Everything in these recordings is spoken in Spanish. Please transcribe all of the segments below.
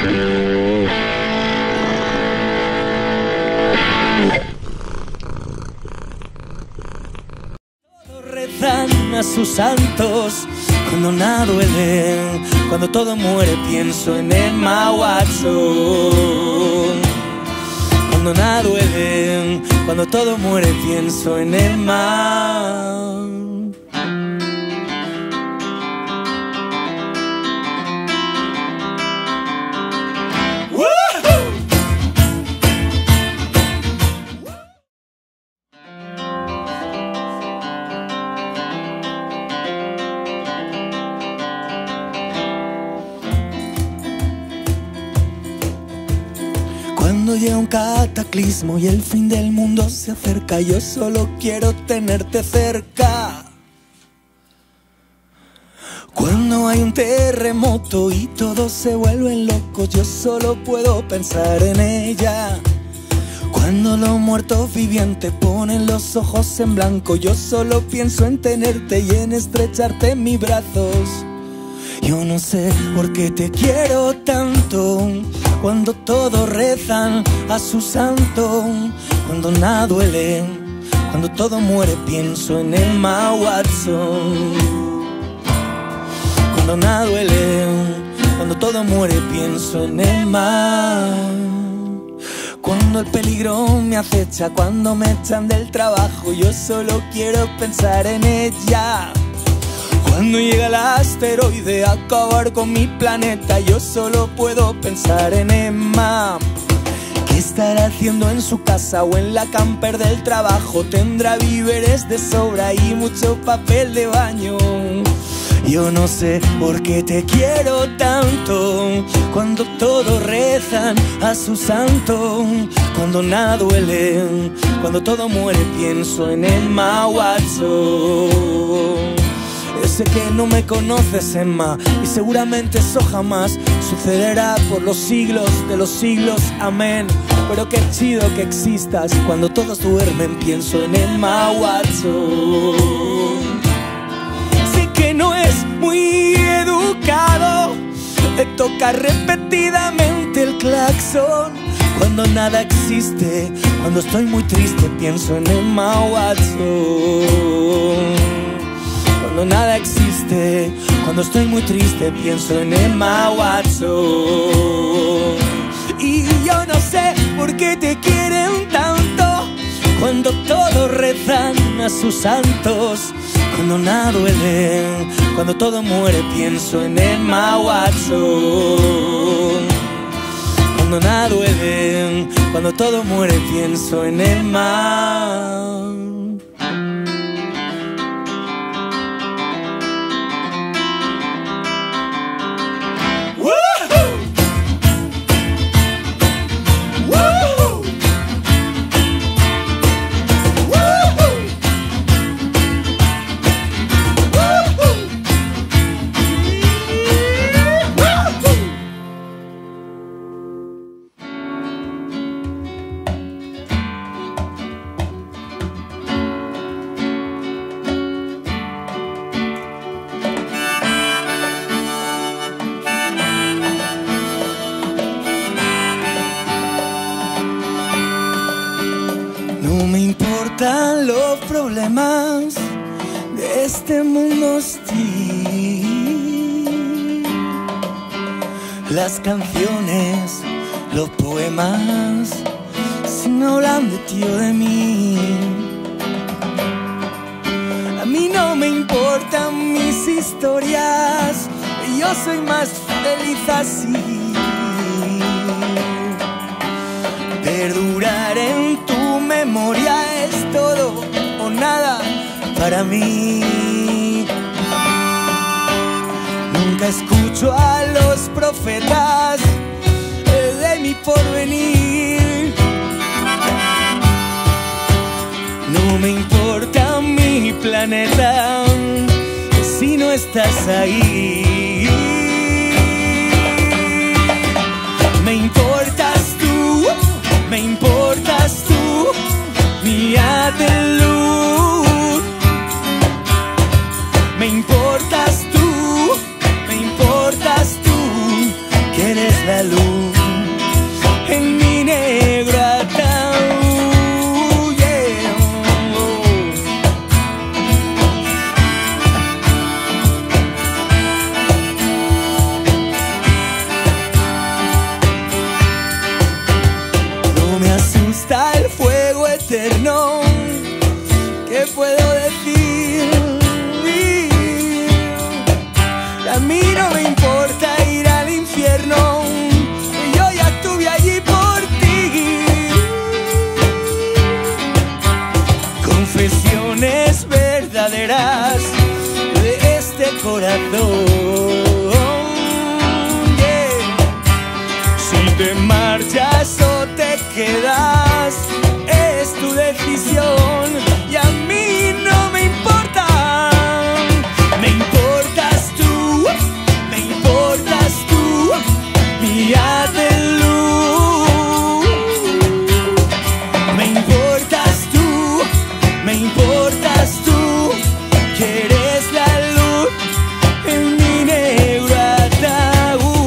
Rezan a sus santos cuando nada duele, cuando todo muere pienso en Emma Watson. Cuando nada duele, cuando todo muere pienso en Emma. Cuando llega un cataclismo y el fin del mundo se acerca, yo solo quiero tenerte cerca. Cuando hay un terremoto y todos se vuelven locos, yo solo puedo pensar en ella. Cuando los muertos vivientes ponen los ojos en blanco, yo solo pienso en tenerte y en estrecharte en mis brazos. Yo no sé por qué te quiero tanto, cuando todos rezan a su santo. Cuando nada duele, cuando todo muere pienso en Emma Watson. Cuando nada duele, cuando todo muere pienso en Emma. Cuando el peligro me acecha, cuando me echan del trabajo, yo solo quiero pensar en ella. Cuando llega el asteroide a acabar con mi planeta, yo solo puedo pensar en Emma. ¿Qué estará haciendo en su casa o en la camper del trabajo? Tendrá víveres de sobra y mucho papel de baño. Yo no sé por qué te quiero tanto, cuando todos rezan a su santo. Cuando nada duele, cuando todo muere pienso en Emma Watson. Sé que no me conoces, Emma, y seguramente eso jamás sucederá por los siglos de los siglos, amén. Pero qué chido que existas, cuando todos duermen pienso en Emma Watson. Sé que no es muy educado tocar repetidamente el claxon cuando nada existe. Cuando estoy muy triste pienso en Emma Watson. Cuando nada existe, cuando estoy muy triste pienso en Emma Watson. Y yo no sé por qué te quieren tanto, cuando todos rezan a sus santos. Cuando nada duele, cuando todo muere pienso en Emma Watson. Cuando nada duele, cuando todo muere pienso en Emma. No me importan los problemas de este mundo hostil, las canciones, los poemas, si no hablan de ti o de mí. A mí no me importan mis historias, yo soy más feliz así. Perdurar en tu memoria es todo o nada para mí. Nunca escucho a los profetas de mi porvenir. No me importa mi planeta si no estás ahí. Me importas tú, me importas tú, mi haz de luz. Me importas tú, eres la luz en mi negro ataúd, yeah. No me asusta el fuego eterno, ¿qué puedo decir? A mí no me importa ir al infierno, yo ya estuve allí por ti. Confesiones verdaderas de este corazón, yeah. Si te marchas o te quedas, es tu decisión y a mí no me importa. Me importas tú, mi haz de luz. Me importas tú, que eres la luz en mi negro ataúd.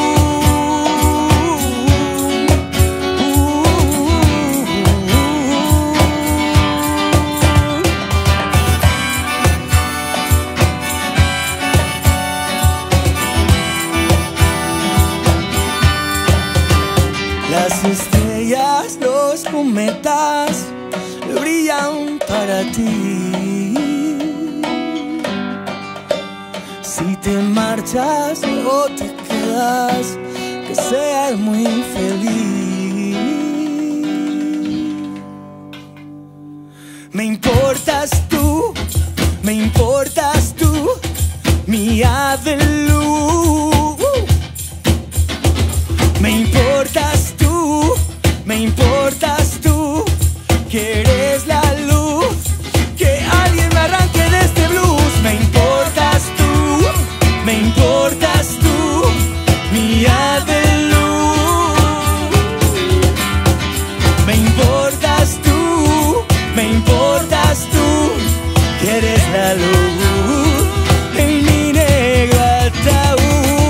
Las estrellas, los cometas brillan para ti. Si te marchas o te quedas, que seas muy feliz. Me importas tú, mi haz de luz. Me importas tú, que eres la luz, que alguien me arranque de este blues. Me importas tú, mi haz de luz. Me importas tú, que eres la luz en mi negro ataúd.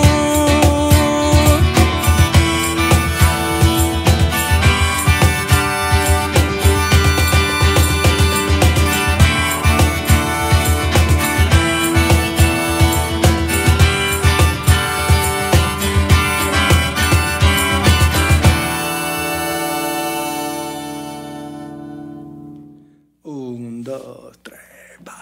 Un, dos, tres, va.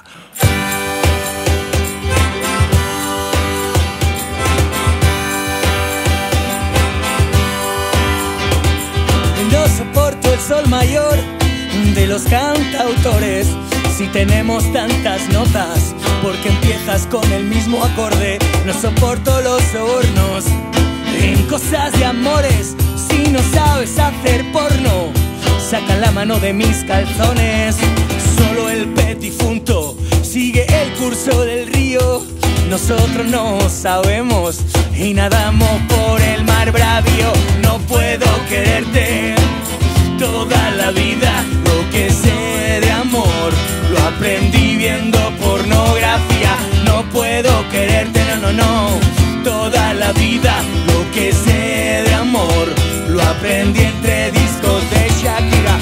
No soporto el sol mayor de los cantautores. Si tenemos tantas notas, porque empiezas con el mismo acorde. No soporto los sobornos en cosas de amores. Si no sabes hacer porno, saca la mano de mis calzones. Solo el petifunto sigue el curso del río. Nosotros no sabemos y nadamos por el mar bravío. No puedo quererte toda la vida. Lo que sé de amor lo aprendí viendo pornografía. No puedo quererte, no, toda la vida. Lo que sé de amor lo aprendí entre discos de Shakira.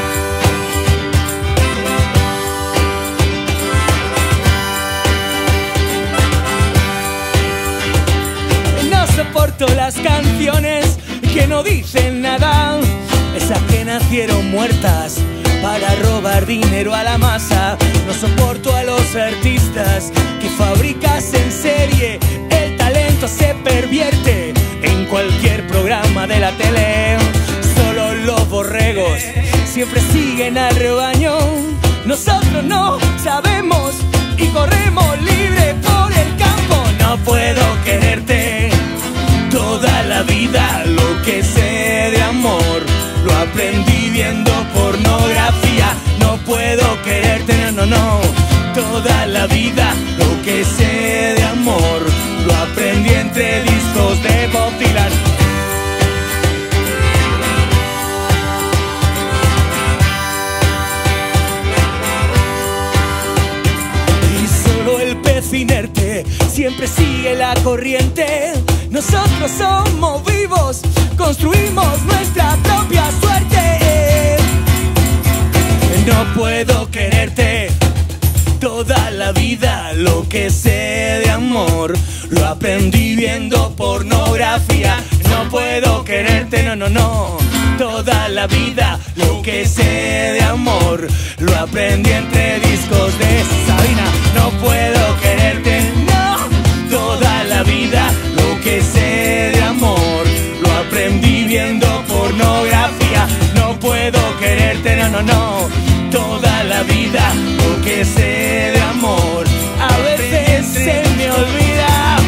No soporto las canciones que no dicen nada, esas que nacieron muertas para robar dinero a la masa. No soporto a los artistas que fabricas en serie. El talento se pervierte en cualquier programa de la tele. Solo los borregos siempre siguen al rebaño. Nosotros no sabemos y corremos libre por el campo. No puedo quererte toda la vida. Lo que sé de amor lo aprendí viendo pornografía. No puedo quererte, no, toda la vida. Lo que sé de amor lo aprendí entre discos de Bob Dylan. Y solo el como vivos construimos nuestra propia suerte. No puedo quererte toda la vida, lo que sé de amor lo aprendí viendo pornografía. No puedo quererte, no, no, no, toda la vida, lo que sé de amor lo aprendí entre discos de Sabina. No puedo quererte, no, toda la vida, lo que sé de amor lo aprendí viendo pornografía. No puedo quererte, no, no, no, toda la vida, lo que sé de amor a veces se me olvida.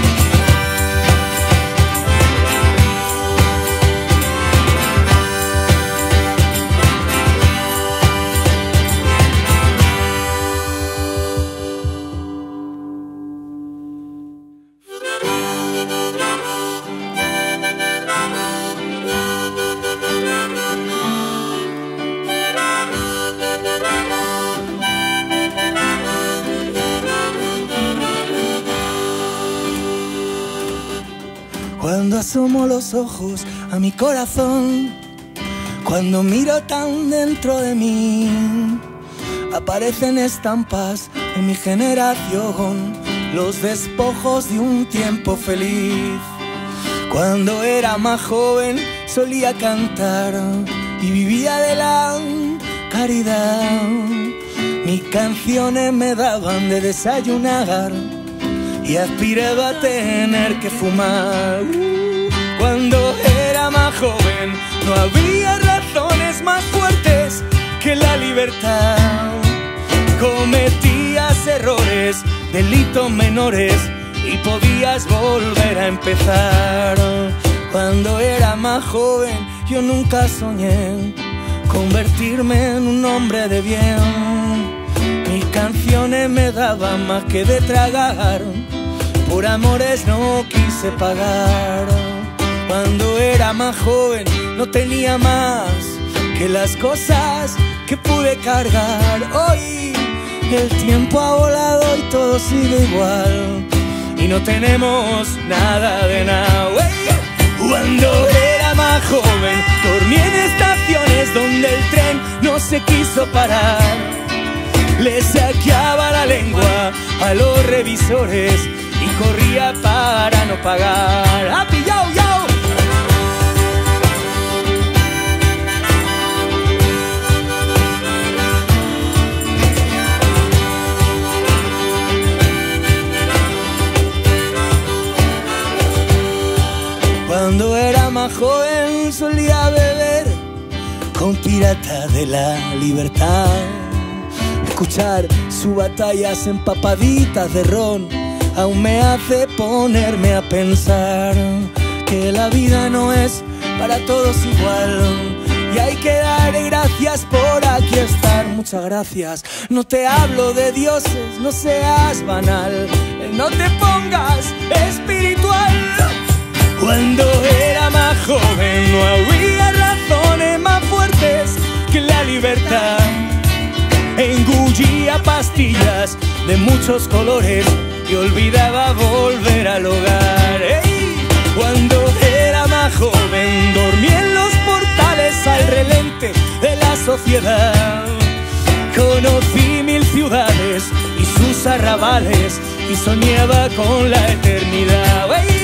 Cuando asomo los ojos a mi corazón, cuando miro tan dentro de mí, aparecen estampas en mi generación, los despojos de un tiempo feliz. Cuando era más joven solía cantar y vivía de la caridad. Mis canciones me daban de desayunar y aspiraba a tener que fumar. Cuando era más joven no había razones más fuertes que la libertad. Cometías errores, delitos menores y podías volver a empezar. Cuando era más joven yo nunca soñé convertirme en un hombre de bien. Mis canciones me daban más que de tragar, por amores no quise pagar. Cuando era más joven no tenía más que las cosas que pude cargar. Hoy el tiempo ha volado y todo sigue igual y no tenemos nada de nada. Cuando era más joven dormí en estaciones donde el tren no se quiso parar. Le saqueaba la lengua a los revisores y corría para no pagar. ¡Happy, yo, yo! Cuando era más joven solía beber con piratas de la libertad, escuchar sus batallas empapaditas de ron aún me hace ponerme a pensar que la vida no es para todos igual y hay que dar gracias por aquí estar. Muchas gracias. No te hablo de dioses, no seas banal, no te pongas espiritual. Cuando era más joven no había razones más fuertes que la libertad. Engullía pastillas de muchos colores y olvidaba volver al hogar. ¡Ey! Cuando era más joven dormí en los portales al relente de la sociedad. Conocí 1000 ciudades y sus arrabales y soñaba con la eternidad. ¡Ey!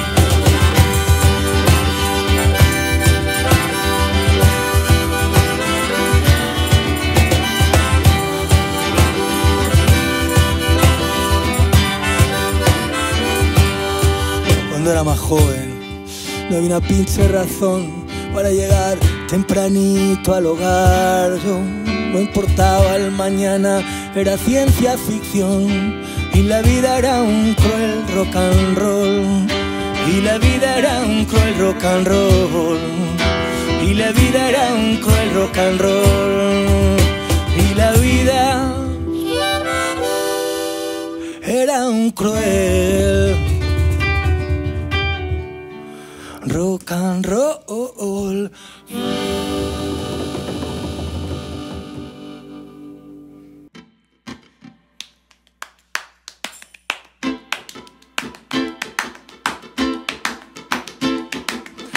Cuando era más joven no había una pinche razón para llegar tempranito al hogar. Yo no importaba el mañana, era ciencia ficción y la vida era un cruel rock and roll. Y la vida era un cruel rock and roll. Y la vida era un cruel rock and roll. Y la vida era un cruel rock and roll.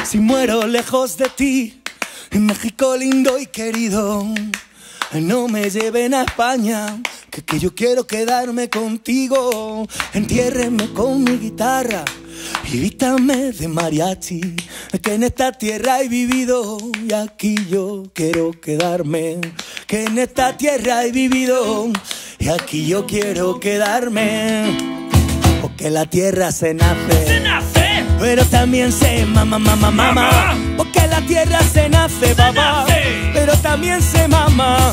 Si muero lejos de ti, en México lindo y querido, no me lleven a España, que yo quiero quedarme contigo. Entiérrenme con mi guitarra y vítame de mariachi, que en esta tierra he vivido y aquí yo quiero quedarme. Que en esta tierra he vivido y aquí yo quiero quedarme. Porque la tierra se nace, pero también se mama. Porque la tierra se nace, papá, pero también se mama.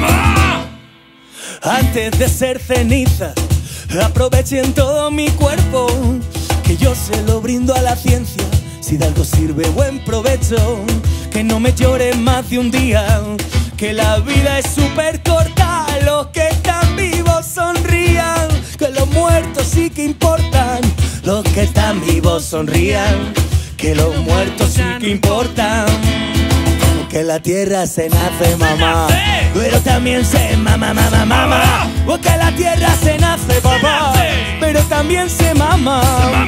Antes de ser ceniza, aprovechen todo mi cuerpo, que yo se lo brindo a la ciencia. Si de algo sirve, buen provecho. Que no me lloren más de un día, que la vida es súper corta. Los que están vivos sonrían, que los muertos sí que importan. Los que están vivos sonrían, que los muertos sí que importan. Porque la tierra se nace, mamá, pero también se mama. Porque la tierra se nace, papá, pero también se mama.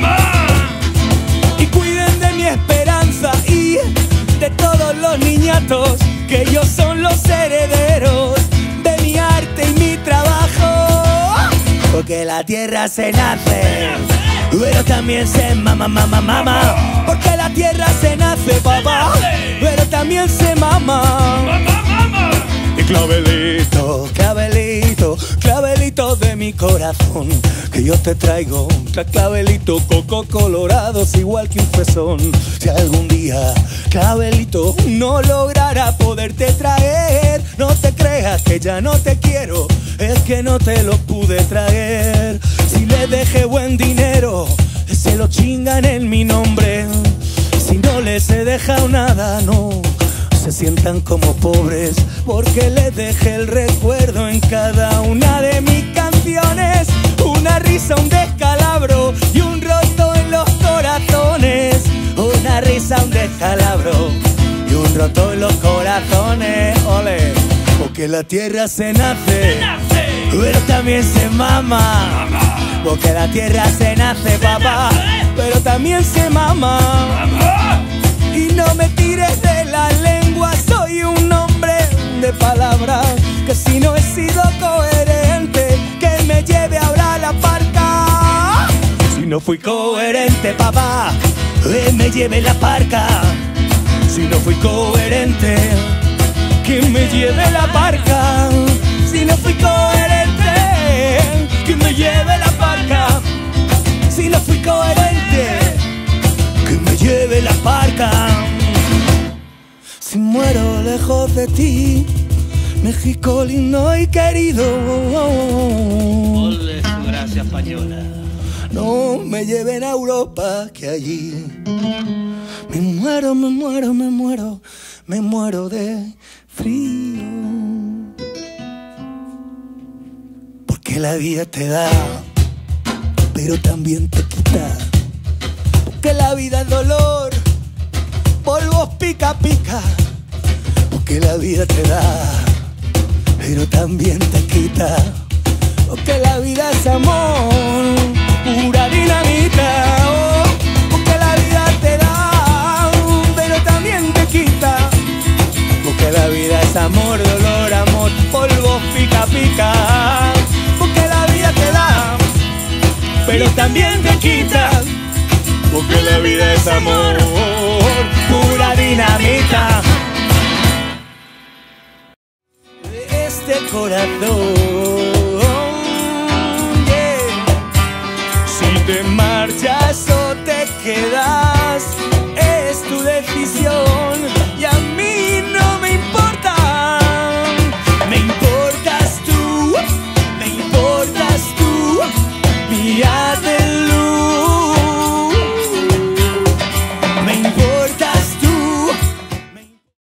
Y cuiden de mi esperanza y de todos los niñatos, que ellos son los herederos de mi arte y mi trabajo. Porque la tierra se nace, pero también se mama. Porque la tierra se nace, papá, pero también se mama. Y clavelito, clavelito, clavelito de mi corazón, que yo te traigo clavelito, coco colorados igual que un pezón. Si algún día, clavelito, no lograra poderte traer, no te creas que ya no te quiero, es que no te lo pude traer. Si le dejé buen dinero, se lo chingan en mi nombre. Si no les he dejado nada, no se sientan como pobres, porque les dejé el recuerdo en cada una de mis canciones. Una risa, un descalabro y un roto en los corazones. Una risa, un descalabro y un roto en los corazones. Ole. Porque la tierra se nace, pero también se mama. Porque la tierra se nace, papá, pero también se mama. Y no me tires de la lengua, soy un hombre de palabras, que si no he sido coherente, que me lleve ahora a la parca. Si no fui coherente, papá, que me lleve la parca. Si no fui coherente, que me lleve la parca. Si no fui coherente, que me lleve la parca. Si no fui coherente, que me lleve la parca. Si muero lejos de ti, México lindo y querido, Ole su gracia española. no me lleven a Europa, que allí me muero, me muero, me muero, me muero de frío. Porque la vida te da, pero también te quita. Porque la vida es dolor, polvos pica pica. Porque la vida te da, pero también te quita. Porque la vida es amor, pura dinamita. Oh, porque la vida te da, pero también te quita. Porque la vida es amor, dolor, amor, polvos pica pica. Porque la vida te da, pero también te quita. Porque la vida es amor, pura dinamita. Este corazón